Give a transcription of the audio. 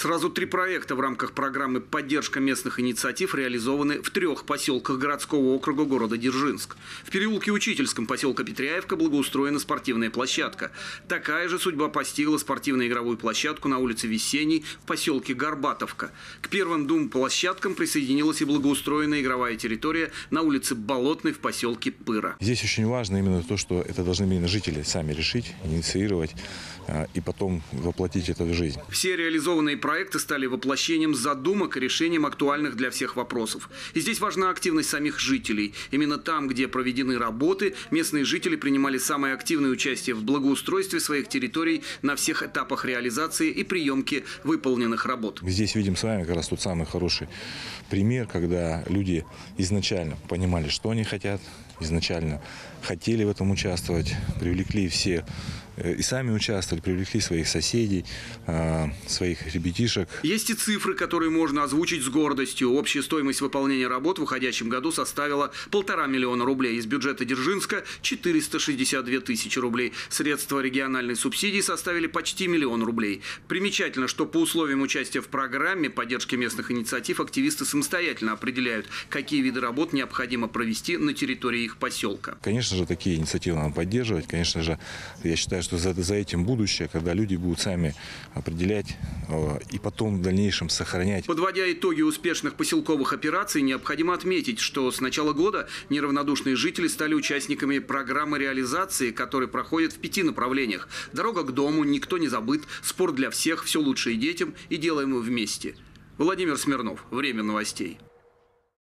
Сразу 3 проекта в рамках программы «Поддержка местных инициатив» реализованы в 3 поселках городского округа города Дзержинск. В переулке Учительском поселка Петряевка благоустроена спортивная площадка. Такая же судьба постигла спортивно-игровую площадку на улице Весенней в поселке Горбатовка. К первым 2 площадкам присоединилась и благоустроенная игровая территория на улице Болотной в поселке Пыра. Здесь очень важно именно то, что это должны именно жители сами решить, инициировать и потом воплотить это в жизнь. Все реализованные проекты стали воплощением задумок и решением актуальных для всех вопросов. И здесь важна активность самих жителей. Именно там, где проведены работы, местные жители принимали самое активное участие в благоустройстве своих территорий на всех этапах реализации и приемки выполненных работ. Мы здесь видим с вами как раз тот самый хороший пример, когда люди изначально понимали, что они хотят, изначально хотели в этом участвовать, привлекли все и сами участвовали, привлекли своих соседей, своих ребятишек. Есть и цифры, которые можно озвучить с гордостью. Общая стоимость выполнения работ в уходящем году составила 1,5 миллиона рублей. Из бюджета Дзержинска – 462 тысячи рублей. Средства региональной субсидии составили почти 1 миллион рублей. Примечательно, что по условиям участия в программе поддержки местных инициатив активисты самостоятельно определяют, какие виды работ необходимо провести на территории их поселка. Конечно же, такие инициативы надо поддерживать. Конечно же, я считаю, что за этим будущее, когда люди будут сами определять и потом в дальнейшем сохранять. Подводя итоги успешных поселковых операций, необходимо отметить, что с начала года неравнодушные жители стали участниками программы реализации, которая проходит в 5 направлениях. Дорога к дому, никто не забыт, спорт для всех, все лучшее детям и делаем мы вместе. Владимир Смирнов. Время новостей.